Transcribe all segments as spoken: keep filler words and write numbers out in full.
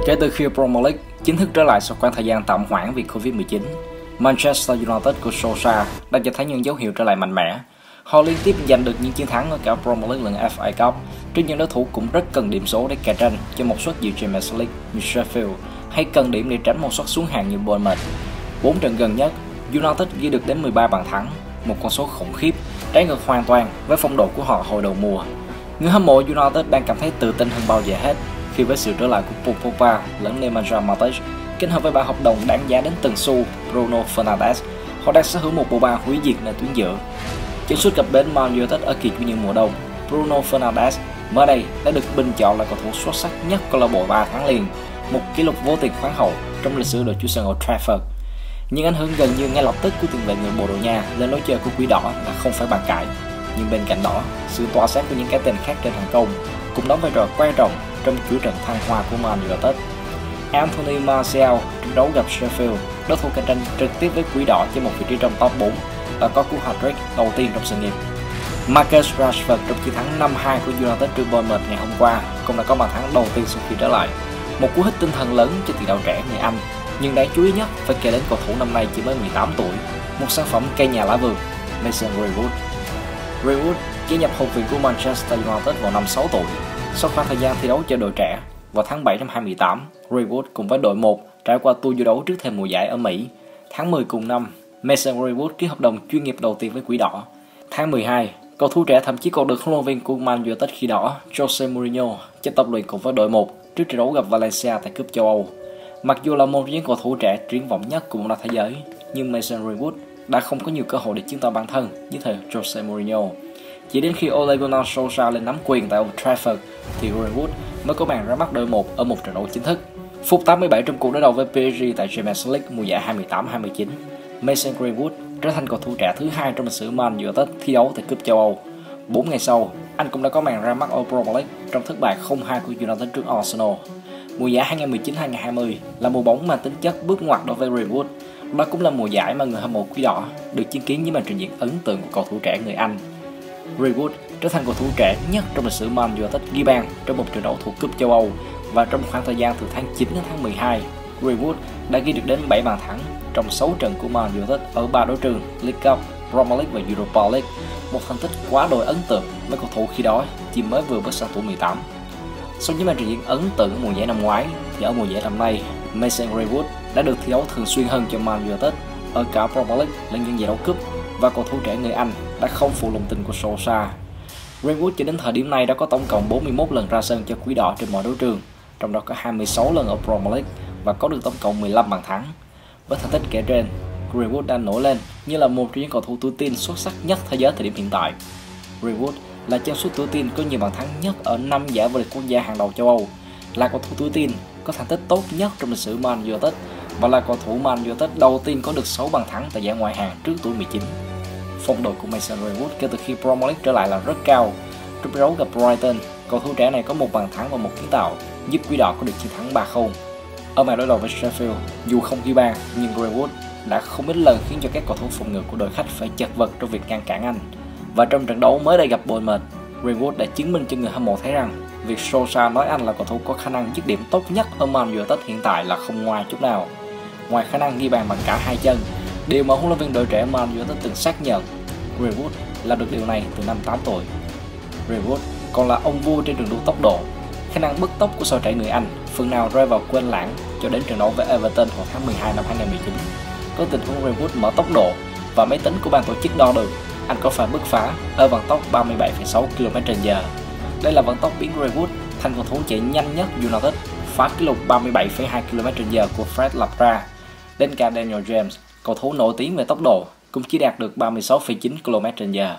Kể từ khi Premier League chính thức trở lại sau khoảng thời gian tạm hoãn vì Covid mười chín, Manchester United của Solskjaer đã cho thấy những dấu hiệu trở lại mạnh mẽ. Họ liên tiếp giành được những chiến thắng ở cả Premier League lẫn ép a Cup trước những đối thủ cũng rất cần điểm số để cạnh tranh cho một suất dự Champions League như Sheffield, hay cần điểm để tránh một suất xuống hạng như Bournemouth. Bốn trận gần nhất, United ghi được đến mười ba bàn thắng, một con số khủng khiếp, trái ngược hoàn toàn với phong độ của họ hồi đầu mùa. Người hâm mộ United đang cảm thấy tự tin hơn bao giờ hết khi với sự trở lại của Paul Pogba lẫn Nemanja Matic, kết hợp với bản hợp đồng đáng giá đến từng xu Bruno Fernandes, họ đang sở hữu một bộ ba hủy diệt nơi tuyến giữa. Chân sút cập bến Man United ở kỳ chủ nhân mùa đông, Bruno Fernandes mới đây đã được bình chọn là cầu thủ xuất sắc nhất câu lạc bộ ba tháng liền, một kỷ lục vô tiền khoáng hậu trong lịch sử đội chủ sân Old Trafford. Những ảnh hưởng gần như ngay lập tức của tiền vệ người Bồ Đào Nha lên lối chơi của Quỷ Đỏ là không phải bàn cãi. Nhưng bên cạnh đó, sự tỏa sáng của những cái tên khác trên hàng công cũng đóng vai trò quan trọng trong chuỗi trận thăng hoa của Man United. Anthony Martial trận đấu gặp Sheffield, đối thủ cạnh tranh trực tiếp với Quỷ Đỏ trên một vị trí trong top bốn, đã có cú hat-trick đầu tiên trong sự nghiệp. Marcus Rashford trong chiến thắng năm hai của United trước Bournemouth ngày hôm qua cũng đã có bàn thắng đầu tiên sau khi trở lại. Một cú hích tinh thần lớn cho tiền đạo trẻ người Anh, nhưng đáng chú ý nhất phải kể đến cầu thủ năm nay chỉ mới mười tám tuổi, một sản phẩm cây nhà lá vườn, Mason Greenwood. Greenwood gia nhập hậu viện của Manchester United vào năm sáu tuổi. Sau khoảng thời gian thi đấu cho đội trẻ, vào tháng bảy năm hai không một tám, Greenwood cùng với đội một trải qua tour du đấu trước thềm mùa giải ở Mỹ. Tháng mười cùng năm, Mason Greenwood ký hợp đồng chuyên nghiệp đầu tiên với Quỷ Đỏ. Tháng mười hai, cầu thủ trẻ thậm chí còn được huấn luyện viên của Man United khi đó, Jose Mourinho, cho tập luyện cùng với đội một trước trận đấu gặp Valencia tại cúp châu Âu. Mặc dù là một trong những cầu thủ trẻ triển vọng nhất của bóng đá thế giới, nhưng Mason Greenwood đã không có nhiều cơ hội để chứng tỏ bản thân như thời Jose Mourinho. Chỉ đến khi Ole Gunnar Solskjaer lên nắm quyền tại Old Trafford thì Greenwood mới có màn ra mắt đội một ở một trận đấu chính thức. Phút tám mươi bảy trong cuộc đối đầu với pê ét giê tại Champions League mùa giải hai mươi tám hai mươi chín, Mason Greenwood trở thành cầu thủ trẻ thứ hai trong lịch sử Man United thi đấu tại cúp châu Âu. Bốn ngày sau, anh cũng đã có màn ra mắt ở Premier League trong thất bại không hai của United trước Arsenal. Mùa giải hai nghìn không trăm mười chín hai nghìn không trăm hai mươi là mùa bóng mang tính chất bước ngoặt đối với Greenwood. Đó cũng là mùa giải mà người hâm mộ Quỷ Đỏ được chứng kiến những màn trình diễn ấn tượng của cầu thủ trẻ người Anh. Greenwood trở thành cầu thủ trẻ nhất trong lịch sử Man United ghi bàn trong một trận đấu thuộc cúp châu Âu, và trong khoảng thời gian từ tháng chín đến tháng mười hai, Greenwood đã ghi được đến bảy bàn thắng trong sáu trận của Man United ở ba đấu trường League Cup, Premier League và Europa League, một thành tích quá đỗi ấn tượng với cầu thủ khi đó chỉ mới vừa bước sang tuổi mười tám. Sau những màn trình diễn ấn tượng ở mùa giải năm ngoái, thì ở mùa giải năm nay, Mason Greenwood đã được thi đấu thường xuyên hơn cho Man United ở cả Premier League lẫn những giải đấu cúp, và cầu thủ trẻ người Anh đã không phụ lòng tin của Solskjaer. Greenwood cho đến thời điểm này đã có tổng cộng bốn mươi mốt lần ra sân cho Quỷ Đỏ trên mọi đấu trường, trong đó có hai mươi sáu lần ở Premier League và có được tổng cộng mười lăm bàn thắng. Với thành tích kể trên, Greenwood đang nổi lên như là một trong những cầu thủ tuổi teen xuất sắc nhất thế giới thời điểm hiện tại. Greenwood là chân sút tuổi teen có nhiều bàn thắng nhất ở năm giải vô địch quốc gia hàng đầu châu Âu, là cầu thủ tuổi teen có thành tích tốt nhất trong lịch sử Man United và là cầu thủ Man United đầu tiên có được sáu bàn thắng tại giải ngoại hạng trước tuổi mười chín. Phong độ của Mason Greenwood kể từ khi Premier League trở lại là rất cao. Trong trận đấu gặp Brighton, cầu thủ trẻ này có một bàn thắng và một kiến tạo, giúp Quỷ Đỏ có được chiến thắng ba không. Ở màn đối đầu với Sheffield, dù không ghi bàn nhưng Greenwood đã không ít lần khiến cho các cầu thủ phòng ngự của đội khách phải chật vật trong việc ngăn cản anh. Và trong trận đấu mới đây gặp Bournemouth, Greenwood đã chứng minh cho người hâm mộ thấy rằng việc Solskjaer nói anh là cầu thủ có khả năng dứt điểm tốt nhất ở Man United hiện tại là không ngoài chút nào. Ngoài khả năng ghi bàn bằng cả hai chân, điều mà huấn luyện viên đội trẻ Man United từng xác nhận, Greenwood làm được điều này từ năm tám tuổi. Greenwood còn là ông vua trên đường đua tốc độ. Khả năng bứt tốc của sao trẻ người Anh phần nào rơi vào quên lãng cho đến trận đấu với Everton vào tháng mười hai năm hai nghìn không trăm mười chín. Có tình huống Greenwood mở tốc độ và máy tính của ban tổ chức đo được anh có pha bứt phá ở vận tốc ba mươi bảy phẩy sáu ki lô mét trên giờ. Đây là vận tốc biến Greenwood thành cầu thủ chạy nhanh nhất United, phá kỷ lục ba mươi bảy phẩy hai ki lô mét trên giờ của Fred lập ra. Đến cả Daniel James, cầu thủ nổi tiếng về tốc độ, cũng chỉ đạt được ba mươi sáu phẩy chín ki lô mét trên giờ.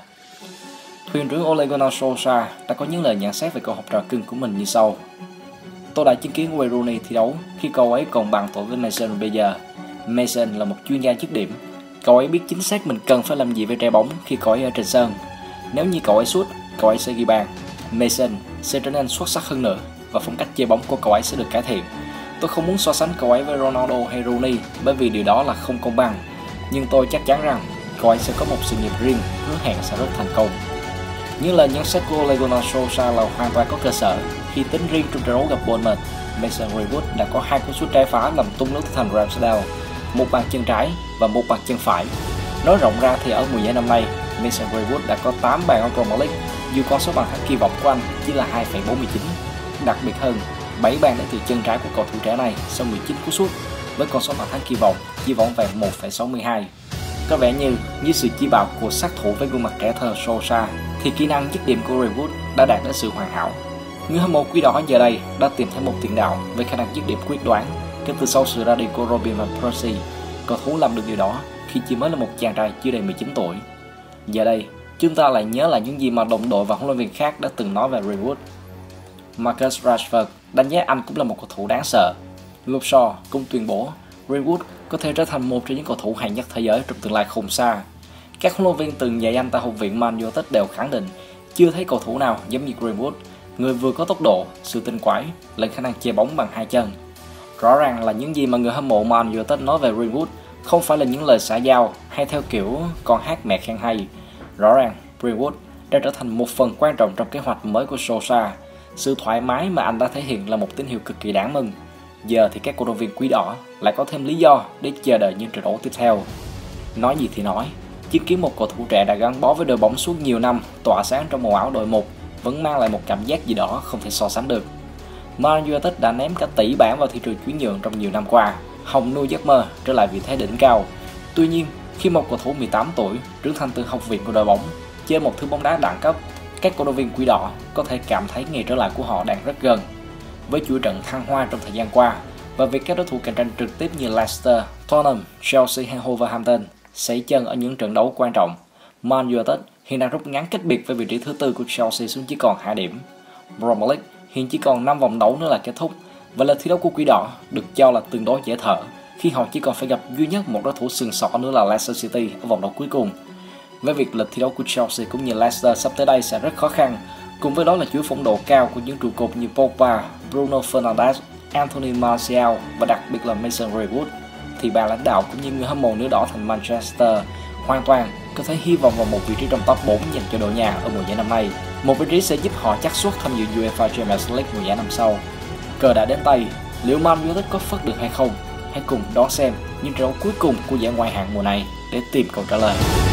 Thuyền trưởng Ole Gunnar Solskjaer đã có những lời nhận xét về cậu học trò cưng của mình như sau: Tôi đã chứng kiến Wayne Rooney thi đấu khi cậu ấy còn bằng tuổi với Mason bây giờ. Mason là một chuyên gia dứt điểm. Cậu ấy biết chính xác mình cần phải làm gì với trái bóng khi cậu ấy ở trên sân. Nếu như cậu ấy sút, cậu ấy sẽ ghi bàn. Mason sẽ trở nên xuất sắc hơn nữa và phong cách chơi bóng của cậu ấy sẽ được cải thiện. Tôi không muốn so sánh cậu ấy với Ronaldo hay Rooney bởi vì điều đó là không công bằng. Nhưng tôi chắc chắn rằng cậu ấy sẽ có một sự nghiệp riêng, hứa hẹn sẽ rất thành công. Những lời nhận xét của Ole Gunnar Solskjaer là hoàn toàn có cơ sở khi tính riêng trong trận đấu gặp Bournemouth. Mason Greenwood đã có hai cú sút trái phá làm tung lưới thành Ramsdale, một bàn chân trái và một bàn chân phải. Nói rộng ra thì ở mùa giải năm nay, Mason Greenwood đã có tám bàn ở Premier League, dù con số bàn thắng kỳ vọng của anh chỉ là hai phẩy bốn mươi chín. Đặc biệt hơn, bảy bàn đến từ chân trái của cầu thủ trẻ này sau mười chín cú sút, với con số bàn thắng kỳ vọng chỉ vỏn vẹn một phẩy sáu mươi hai. Có vẻ như dưới sự chỉ bảo của sát thủ với gương mặt trẻ thơ Solskjaer thì kỹ năng dứt điểm của Greenwood đã đạt đến sự hoàn hảo. Người hâm mộ Quỷ Đỏ giờ đây đã tìm thấy một tiền đạo với khả năng dứt điểm quyết đoán. Kể từ sau sự ra đi của Robin van Persie, cầu thủ làm được điều đó khi chỉ mới là một chàng trai chưa đầy mười chín tuổi. Giờ đây, chúng ta lại nhớ lại những gì mà đồng đội và huấn luyện viên khác đã từng nói về Greenwood. Marcus Rashford đánh giá anh cũng là một cầu thủ đáng sợ. Luke Shaw cũng tuyên bố Greenwood có thể trở thành một trong những cầu thủ hay nhất thế giới trong tương lai không xa. Các huấn luyện viên từng dạy anh tại học viện Man United đều khẳng định chưa thấy cầu thủ nào giống như Greenwood, người vừa có tốc độ, sự tinh quái, lẫn khả năng che bóng bằng hai chân. Rõ ràng là những gì mà người hâm mộ Man United nói về Greenwood không phải là những lời xã giao hay theo kiểu con hát mẹ khen hay. Rõ ràng Greenwood đã trở thành một phần quan trọng trong kế hoạch mới của Solskjaer. Sự thoải mái mà anh đã thể hiện là một tín hiệu cực kỳ đáng mừng. Giờ thì các cổ động viên Quỷ Đỏ lại có thêm lý do để chờ đợi những trận đấu tiếp theo. Nói gì thì nói, chứng kiến một cầu thủ trẻ đã gắn bó với đội bóng suốt nhiều năm tỏa sáng trong màu áo đội một vẫn mang lại một cảm giác gì đó không thể so sánh được. Man United đã ném cả tỷ bảng vào thị trường chuyển nhượng trong nhiều năm qua, hòng nuôi giấc mơ trở lại vị thế đỉnh cao. Tuy nhiên, khi một cầu thủ mười tám tuổi trưởng thành từ học viện của đội bóng chơi một thứ bóng đá đẳng cấp, các cổ động viên Quỷ Đỏ có thể cảm thấy ngày trở lại của họ đang rất gần. Với chuỗi trận thăng hoa trong thời gian qua và việc các đối thủ cạnh tranh trực tiếp như Leicester, Tottenham, Chelsea hay Wolverhampton sẩy chân ở những trận đấu quan trọng, Man United hiện đang rút ngắn cách biệt với vị trí thứ tư của Chelsea xuống chỉ còn hai điểm. Premier League hiện chỉ còn năm vòng đấu nữa là kết thúc, và lịch thi đấu của Quỷ Đỏ được cho là tương đối dễ thở khi họ chỉ còn phải gặp duy nhất một đối thủ sừng sỏ nữa là Leicester City ở vòng đấu cuối cùng. Với việc lịch thi đấu của Chelsea cũng như Leicester sắp tới đây sẽ rất khó khăn, cùng với đó là chuỗi phong độ cao của những trụ cột như Pogba, Bruno Fernandes, Anthony Martial và đặc biệt là Mason Greenwood, thì ban lãnh đạo cũng như người hâm mộ nước đỏ thành Manchester hoàn toàn có thể hy vọng vào một vị trí trong top bốn dành cho đội nhà ở mùa giải năm nay. Một vị trí sẽ giúp họ chắc suất tham dự UEFA Champions League mùa giải năm sau. Cờ đã đến tay, liệu Man United có phất được hay không? Hãy cùng đón xem những trận đấu cuối cùng của giải ngoại hạng mùa này để tìm câu trả lời.